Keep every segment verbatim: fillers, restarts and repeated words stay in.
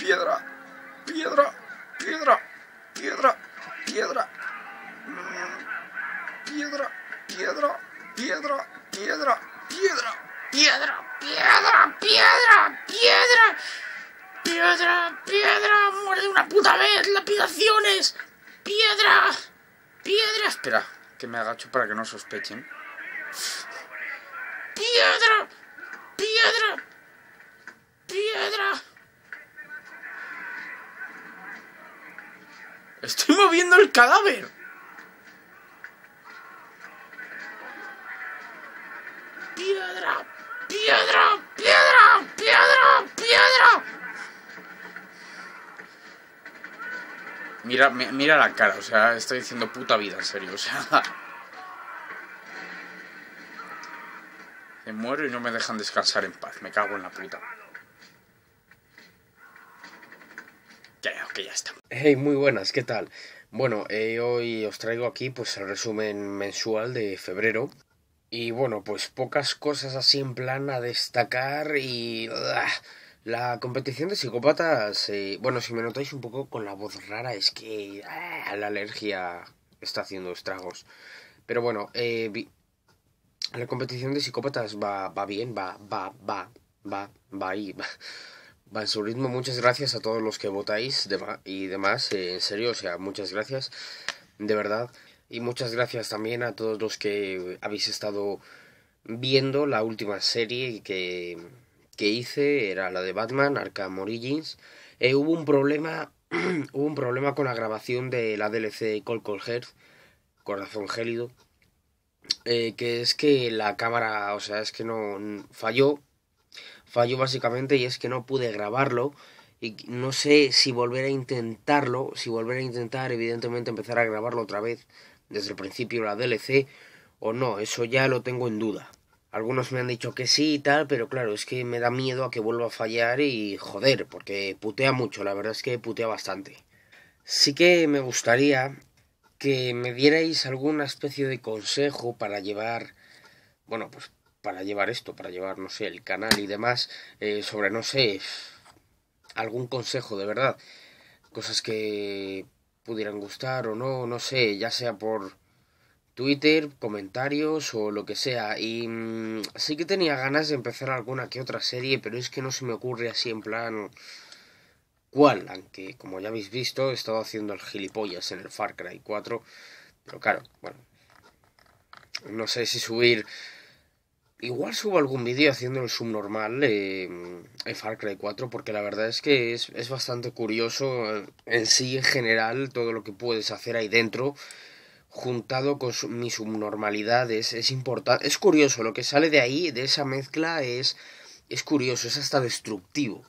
piedra, piedra, piedra, piedra, piedra, piedra, piedra, piedra, piedra, piedra, piedra, piedra, piedra, piedra, piedra, piedra, muere de una puta vez, lapidaciones, piedra, piedra. Espera, que me agacho para que no sospechen. Piedra, piedra, piedra. Estoy moviendo el cadáver. Piedra, piedra, piedra, piedra, piedra. Mira, mira la cara, o sea, estoy diciendo puta vida, en serio, o sea. Me muero y no me dejan descansar en paz, me cago en la puta. Creo que ya está. Hey, muy buenas, ¿qué tal? Bueno, eh, hoy os traigo aquí pues el resumen mensual de febrero. Y bueno, pues pocas cosas así en plan a destacar y... ¡Ugh! La competición de psicópatas, eh, bueno, si me notáis un poco con la voz rara es que ¡ah! La alergia está haciendo estragos. Pero bueno, eh, vi, la competición de psicópatas va, va bien, va, va, va, va, va ahí, va, va en su ritmo. Muchas gracias a todos los que votáis dema, y demás, eh, en serio, o sea, muchas gracias, de verdad. Y muchas gracias también a todos los que habéis estado viendo la última serie que... que hice, era la de Batman, Arkham Origins. Eh, hubo un problema hubo un problema con la grabación de la D L C Cold Cold Heart, Corazón Gélido, eh, que es que la cámara, o sea, es que no falló, falló básicamente, y es que no pude grabarlo, y no sé si volver a intentarlo, si volver a intentar, evidentemente empezar a grabarlo otra vez, desde el principio la D L C, o no, eso ya lo tengo en duda. Algunos me han dicho que sí y tal, pero claro, es que me da miedo a que vuelva a fallar y joder, porque putea mucho, la verdad es que putea bastante. Sí que me gustaría que me dierais alguna especie de consejo para llevar, bueno, pues para llevar esto, para llevar, no sé, el canal y demás, eh, sobre, no sé, algún consejo de verdad. Cosas que pudieran gustar o no, no sé, ya sea por Twitter, comentarios o lo que sea. Y mmm, sí que tenía ganas de empezar alguna que otra serie, pero es que no se me ocurre así en plan cuál, aunque como ya habéis visto he estado haciendo el gilipollas en el Far Cry cuatro, pero claro, bueno, no sé si subir, igual subo algún vídeo haciendo el subnormal eh, en Far Cry cuatro, porque la verdad es que es, es bastante curioso en sí, en general, todo lo que puedes hacer ahí dentro juntado con su, mi subnormalidad. Es, es importante, es curioso, lo que sale de ahí, de esa mezcla, es, es curioso, es hasta destructivo.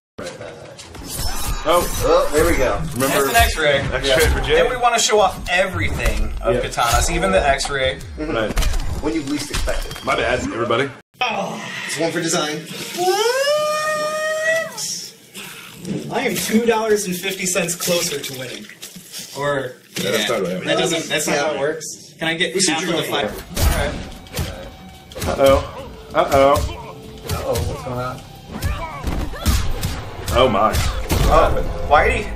Oh, oh, there we go. Remember, it's an X-ray. X-ray yeah. for Jay. And we want to show off everything of yeah. katanas, even the X-ray. Mm-hmm. Right. When you least expect it. My bad, everybody. Oh, it's one for design. What? I am two dollars and fifty cents closer to winning. Or yeah, yeah, that's not right. That doesn't. That's not yeah. how it works. Can I get we half of the five? Alright. Uh oh. Uh oh. Uh oh. What's going on? Oh my. Oh, Whitey.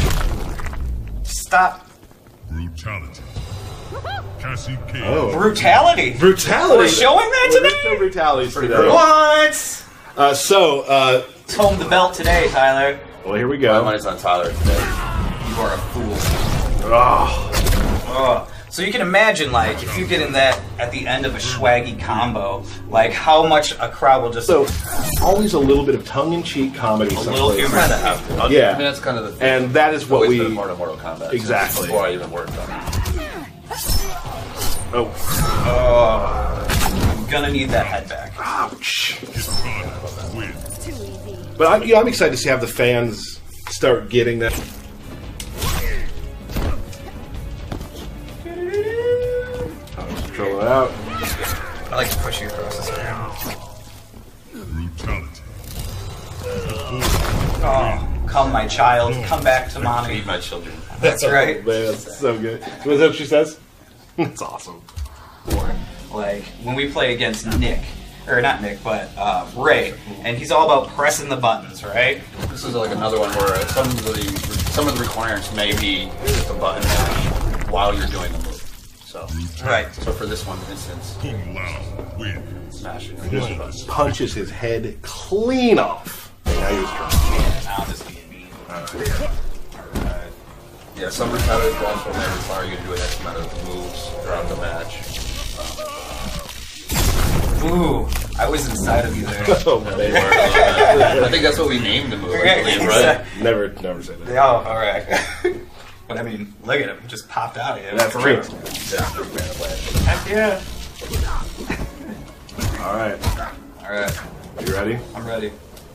Stop. Brutality. Cassie Cage. Oh. Brutality. Brutality. We're showing that We're today. no brutality today. Cool. What? Uh, so, uh, Let's home the belt today, Tyler. well, here we go. My money's on Tyler today. You are a fool. Oh. Oh. So you can imagine, like, if you get in that at the end of a swaggy combo, like how much a crowd will just. So, always a little bit of tongue-in-cheek comedy. A little humor. Kind of have to. Yeah. I mean, that's kind of the thing. And that is what Always we. been part of Mortal Kombat. Exactly. Before I even worked on it. Oh. Oh. I'm gonna need that head back. Ouch. But I'm, you know, I'm excited to see how the fans start getting that. I'll just control it out. I like to push you across the screen. Brutality. Oh, come, my child. Come back to mommy. Feed my children. That's right. Oh, man, that's so good. Was that what she says? That's awesome. Like, when we play against Nick, or not Nick, but uh, Ray, and he's all about pressing the buttons, right? This is like another one where some of the some of the requirements may be just a button mash while you're doing the move. So right. So for this one instance, Kung Lao wins. smash it. He just punches his head clean off. Now you're strong. Now this being mean. Yeah, some retaliatory also may require you to do an X amount of moves throughout the match. Ooh, I was inside of you there. Oh, man. I think that's what we named the move, I Okay. believe, right? Never, never say that. Oh, all right. But I mean, look at him, just popped out of you. That's For true. real. Yeah. Heck yeah. All right. All right, You ready? I'm ready.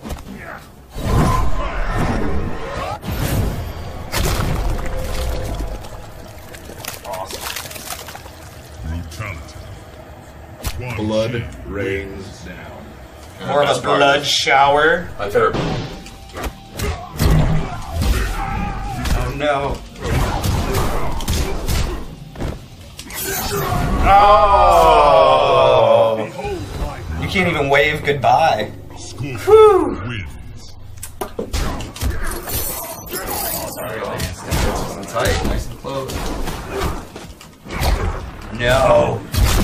Brutality. One Blood Shi rains down. More of a Best part blood is- shower. My favorite. Oh no. Oh! You can't even wave goodbye. Scorpion wins. Tight, nice and close. No.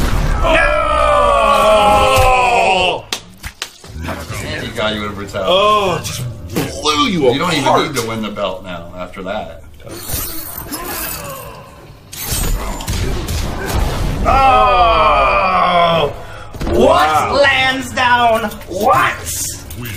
And he got you with brutality. Oh, just blew you apart. You don't even need to win the belt now after that. Oh! What? Lansdowne? What? Wins.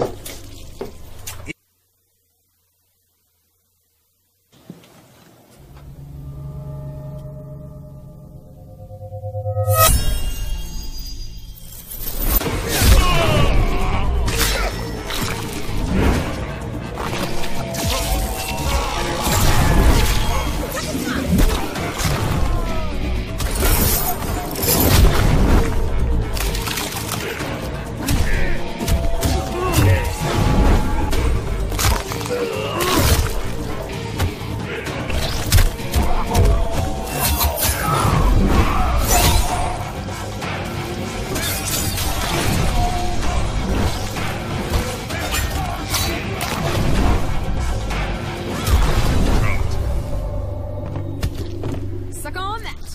Suck on that.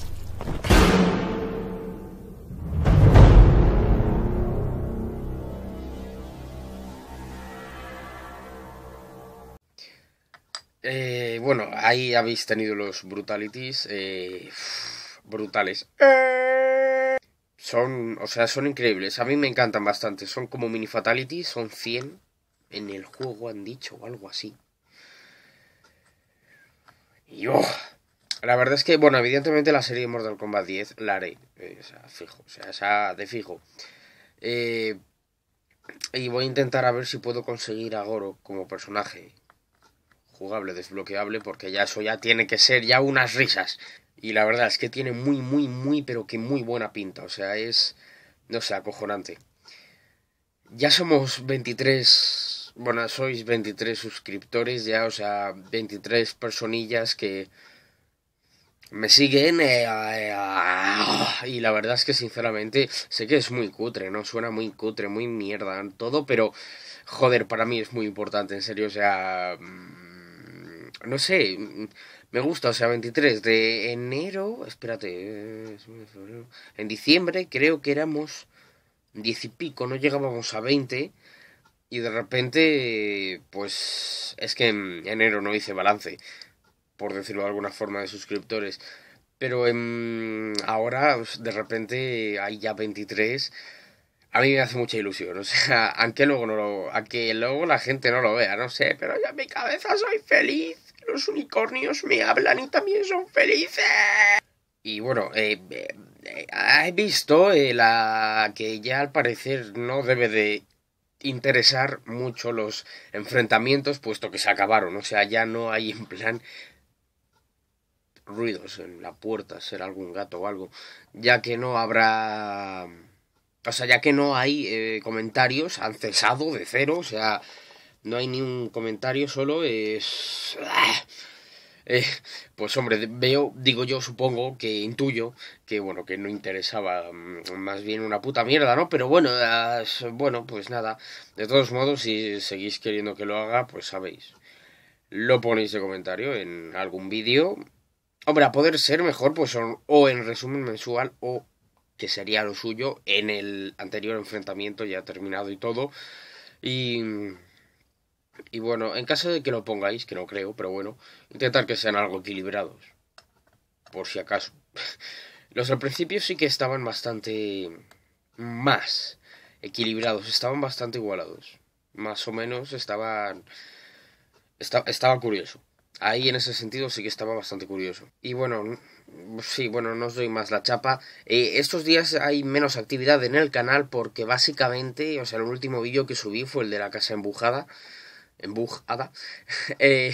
Eh, bueno, ahí habéis tenido los brutalities eh, brutales. Eh, son, o sea, son increíbles. A mí me encantan bastante. Son como mini fatalities, son cien en el juego, han dicho, o algo así. Y oh, la verdad es que, bueno, evidentemente la serie de Mortal Kombat diez la haré. Eh, o sea, fijo, o sea, esa de fijo. Eh, y voy a intentar a ver si puedo conseguir a Goro como personaje jugable, desbloqueable, porque ya eso ya tiene que ser ya unas risas. Y la verdad es que tiene muy, muy, muy, pero que muy buena pinta. O sea, es, no sé, acojonante. Ya somos veintitrés, bueno, sois veintitrés suscriptores ya, o sea, veintitrés personillas que me siguen eh, eh, y la verdad es que sinceramente sé que es muy cutre, ¿no? Suena muy cutre, muy mierda, todo, pero joder, para mí es muy importante, en serio, o sea, no sé, me gusta, o sea, veintitrés de enero, espérate, en diciembre creo que éramos diez y pico, no llegábamos a veinte y de repente, pues es que en enero no hice balance, por decirlo de alguna forma, de suscriptores, pero en, ahora de repente hay ya veintitrés. A mí me hace mucha ilusión, o sea, aunque luego no lo, aunque luego la gente no lo vea, no sé, pero yo en mi cabeza soy feliz. Los unicornios me hablan y también son felices. Y bueno, eh, eh, eh, he visto eh, la que ya al parecer no debe de interesar mucho los enfrentamientos, puesto que se acabaron, o sea, ya no hay en plan ruidos en la puerta, ser algún gato o algo, ya que no habrá, o sea, ya que no hay eh, comentarios, han cesado de cero, o sea, no hay ni un comentario, solo es Eh, pues hombre, veo, digo yo, supongo, que intuyo, que bueno, que no interesaba, mm, más bien una puta mierda, ¿no? Pero bueno, as- bueno, pues nada. De todos modos, si seguís queriendo que lo haga, pues sabéis. Lo ponéis de comentario en algún vídeo. Hombre, a poder ser mejor, pues o, o en resumen mensual, o que sería lo suyo, en el anterior enfrentamiento ya terminado y todo. Y... Y bueno, en caso de que lo pongáis, que no creo, pero bueno, intentar que sean algo equilibrados. Por si acaso. Los al principio sí que estaban bastante más equilibrados, estaban bastante igualados. Más o menos estaban... esta- estaba curioso. Ahí en ese sentido sí que estaba bastante curioso. Y bueno, sí, bueno, no os doy más la chapa. Eh, estos días hay menos actividad en el canal porque básicamente, o sea, el último vídeo que subí fue el de la casa embujada. Embujada. eh,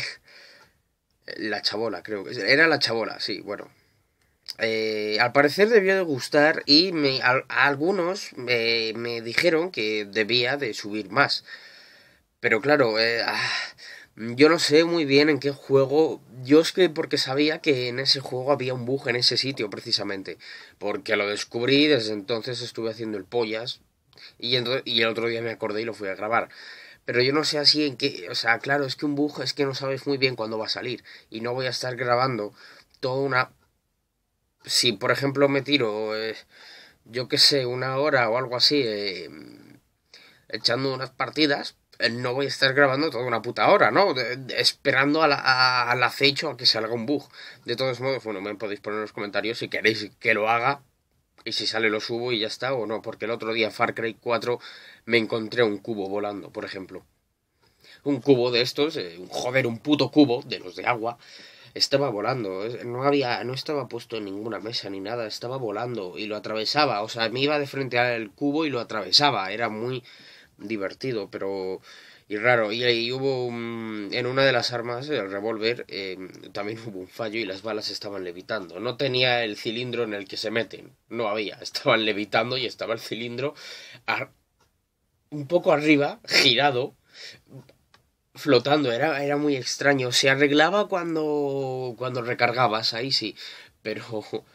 la chabola, creo que era la chabola, sí, bueno. Eh, al parecer debió de gustar y me, a, a algunos eh, me dijeron que debía de subir más. Pero claro, eh, ah, yo no sé muy bien en qué juego. Yo es que porque sabía que en ese juego había un bug en ese sitio precisamente. Porque lo descubrí, desde entonces estuve haciendo el pollas. Y, ento- y el otro día me acordé y lo fui a grabar. Pero yo no sé así en qué... O sea, claro, es que un bug es que no sabes muy bien cuándo va a salir. Y no voy a estar grabando toda una... Si, por ejemplo, me tiro, eh, yo qué sé, una hora o algo así, eh, echando unas partidas, eh, no voy a estar grabando toda una puta hora, ¿no? De- de- esperando a la- a- al acecho a que salga un bug. De todos modos, bueno, me podéis poner en los comentarios si queréis que lo haga. Y si sale lo subo y ya está, o no. Porque el otro día, Far Cry cuatro, me encontré un cubo volando, por ejemplo. Un cubo de estos, eh, un- joder, un puto cubo, de los de agua, estaba volando. eh, No había, no estaba puesto en ninguna mesa ni nada, estaba volando y lo atravesaba. O sea, me iba de frente al cubo y lo atravesaba. Era muy divertido, pero... Y raro, y, y hubo un- en una de las armas, el revólver, eh, también hubo un fallo y las balas estaban levitando. No tenía el cilindro en el que se meten, no había, estaban levitando y estaba el cilindro a- un poco arriba, girado, flotando, era, era muy extraño. Se arreglaba cuando, cuando recargabas, ahí sí, pero...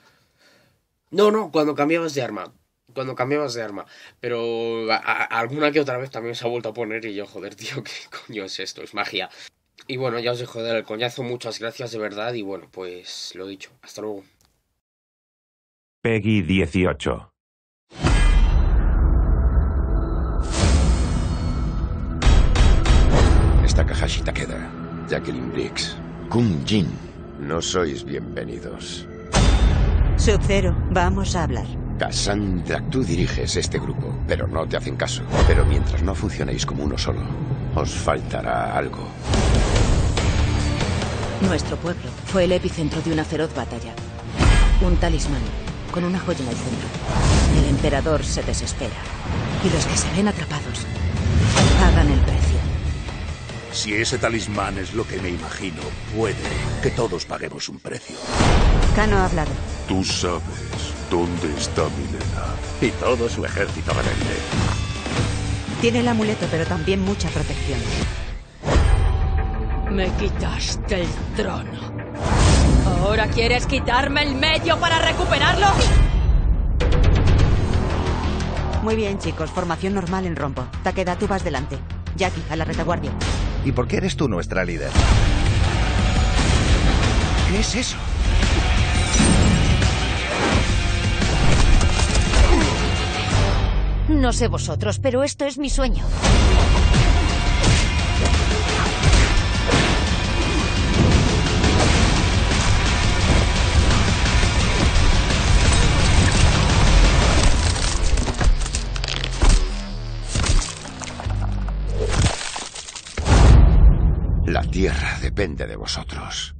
No, no, cuando cambiabas de arma. Cuando cambiabas de arma. Pero a- a- alguna que otra vez también se ha vuelto a poner y yo, joder, tío, ¿qué coño es esto? Es magia. Y bueno, ya os dejo de dar el coñazo. Muchas gracias de verdad. Y bueno, pues lo dicho. Hasta luego. Peggy dieciocho. Esta Takahashi Takeda, Jacqueline Briggs, Kun Jin, no sois bienvenidos. Sub-Zero, vamos a hablar. Cassandra, tú diriges este grupo, pero no te hacen caso. Pero mientras no funcionéis como uno solo, os faltará algo. Nuestro pueblo fue el epicentro de una feroz batalla. Un talismán, con una joya en el centro. El emperador se desespera. Y los que se ven atrapados pagan el precio. Si ese talismán es lo que me imagino, puede que todos paguemos un precio. Kano ha hablado. Tú sabes dónde está Milena. Y todo su ejército rebelde. Tiene el amuleto, pero también mucha protección. Me quitaste el trono. ¿Ahora quieres quitarme el medio para recuperarlo? Muy bien, chicos. Formación normal en rombo. Takeda, tú vas delante. Jackie, a la retaguardia. ¿Y por qué eres tú nuestra líder? ¿Qué es eso? No sé vosotros, pero esto es mi sueño. La tierra depende de vosotros.